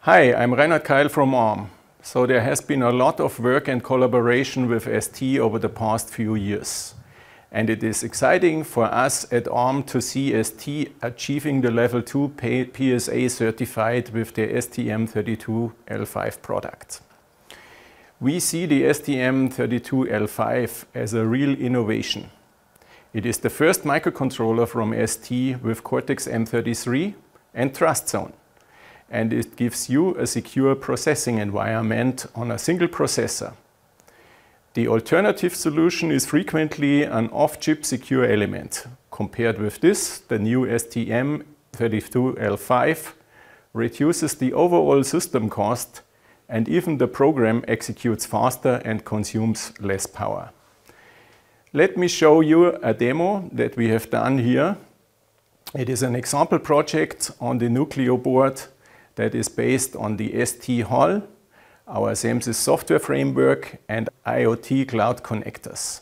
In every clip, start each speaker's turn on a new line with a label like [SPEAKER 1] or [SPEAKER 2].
[SPEAKER 1] Hi, I'm Reinhard Keil from ARM. So there has been a lot of work and collaboration with ST over the past few years. And it is exciting for us at ARM to see ST achieving the Level 2 PSA certified with their STM32L5 product. We see the STM32L5 as a real innovation. It is the first microcontroller from ST with Cortex-M33 and TrustZone. And it gives you a secure processing environment on a single processor. The alternative solution is frequently an off-chip secure element. Compared with this, the new STM32L5 reduces the overall system cost, and even the program executes faster and consumes less power. Let me show you a demo that we have done here. It is an example project on the Nucleo board that is based on the ST-HAL, our SEMSYS software framework, and IoT cloud connectors.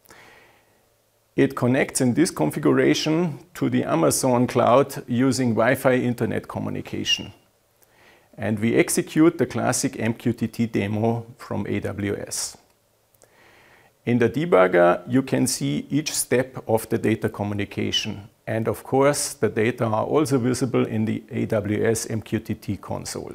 [SPEAKER 1] It connects in this configuration to the Amazon cloud using Wi-Fi internet communication. And we execute the classic MQTT demo from AWS. In the debugger, you can see each step of the data communication. And of course, the data are also visible in the AWS MQTT console.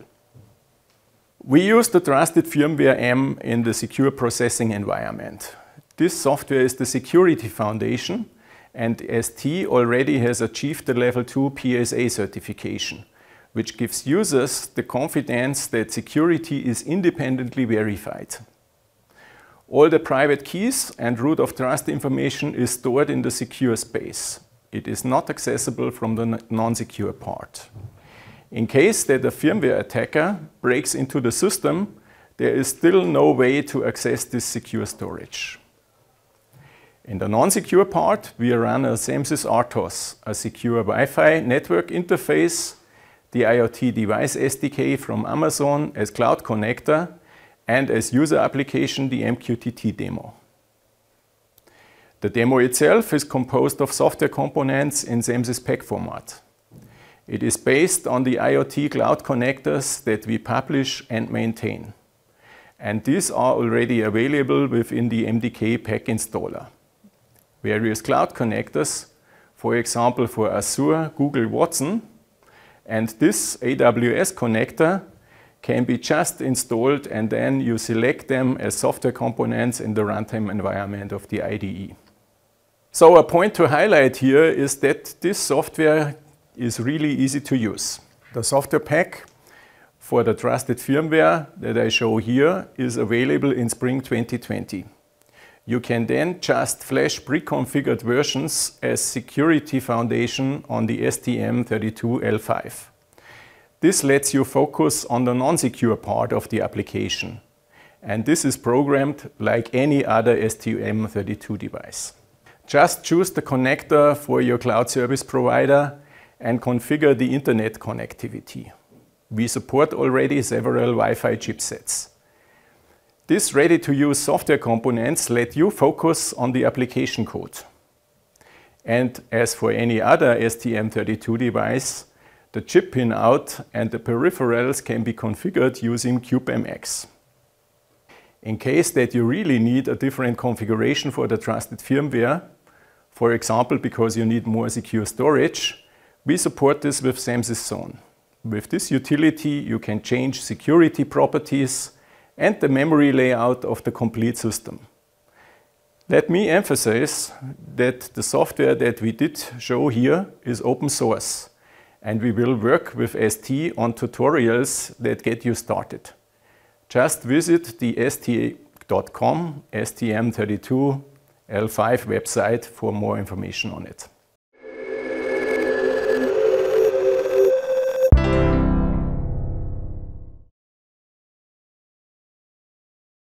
[SPEAKER 1] We use the trusted firmware M in the secure processing environment. This software is the security foundation, and ST already has achieved the Level 2 PSA certification, which gives users the confidence that security is independently verified. All the private keys and root of trust information is stored in the secure space. It is not accessible from the non-secure part. In case that a firmware attacker breaks into the system, there is still no way to access this secure storage. In the non-secure part, we run a SEMSYS RTOS, a secure Wi-Fi network interface, the IoT device SDK from Amazon as cloud connector, and as user application the MQTT demo. The demo itself is composed of software components in SEMSYS PACK format. It is based on the IoT cloud connectors that we publish and maintain. And these are already available within the MDK PACK installer. Various cloud connectors, for example for Azure, Google, Watson, and this AWS connector can be just installed, and then you select them as software components in the runtime environment of the IDE. So a point to highlight here is that this software is really easy to use. The software pack for the trusted firmware that I show here is available in spring 2020. You can then just flash pre-configured versions as security foundation on the STM32L5. This lets you focus on the non-secure part of the application. And this is programmed like any other STM32 device. Just choose the connector for your cloud service provider and configure the internet connectivity. We support already several Wi-Fi chipsets. These ready-to-use software components let you focus on the application code. And as for any other STM32 device, the chip pinout and the peripherals can be configured using CubeMX. In case that you really need a different configuration for the trusted firmware, for example because you need more secure storage, we support this with SEMSYS Zone. With this utility you can change security properties and the memory layout of the complete system. Let me emphasize that the software that we did show here is open source, and we will work with ST on tutorials that get you started. Just visit the st.com STM32L5 website for more information on it.